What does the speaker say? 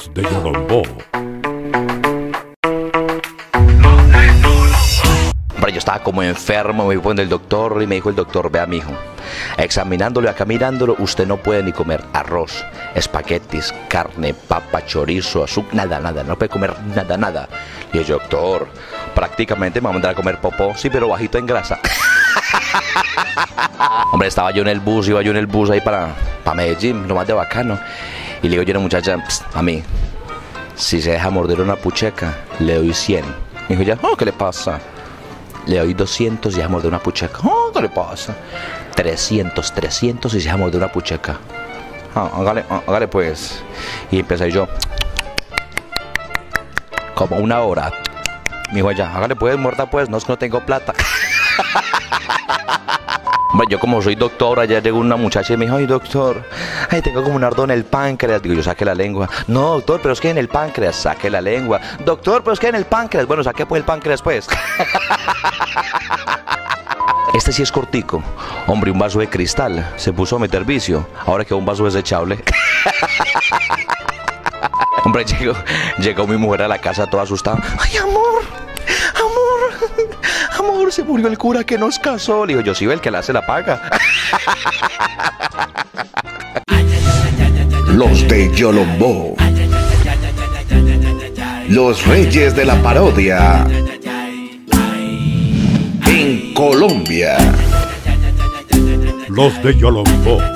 Los de Yolombó. Hombre, yo estaba como enfermo, me fui con el doctor y me dijo el doctor: vea, mijo, examinándolo y acá mirándolo, usted no puede ni comer arroz, espaguetis, carne, papa, chorizo, azúcar, nada, no puede comer nada. Y yo: doctor, prácticamente me va a mandar a comer popó, sí, pero bajito en grasa. Hombre, iba yo en el bus ahí para Medellín, lo más de bacano. Y le digo yo a una muchacha: a mí, si se deja morder una pucheca, le doy 100. Me dijo ya: oh, ¿qué le pasa? Le doy 200 y se deja morder una pucheca. Oh, ¿qué le pasa? 300 y se deja morder una pucheca. Hágale pues. Y empecé yo como una hora. Me dijo ella: hágale pues, muerta pues, no es que no tengo plata. Hombre, yo como soy doctor, ayer llegó una muchacha y me dijo: ay, doctor, ay, tengo como un ardor en el páncreas. Digo yo: saque la lengua. No, doctor, pero es que en el páncreas. Saque la lengua. Doctor, pero es que en el páncreas. Bueno, saque pues el páncreas pues. Este sí es cortico. Hombre, un vaso de cristal. Se puso a meter vicio. Ahora quedó un vaso desechable. Hombre, llegó mi mujer a la casa toda asustada. Ay, amor, se murió el cura que nos casó. Le digo yo: sí, el que la hace la paga. Los de Yolombó, los reyes de la parodia en Colombia. Los de Yolombó.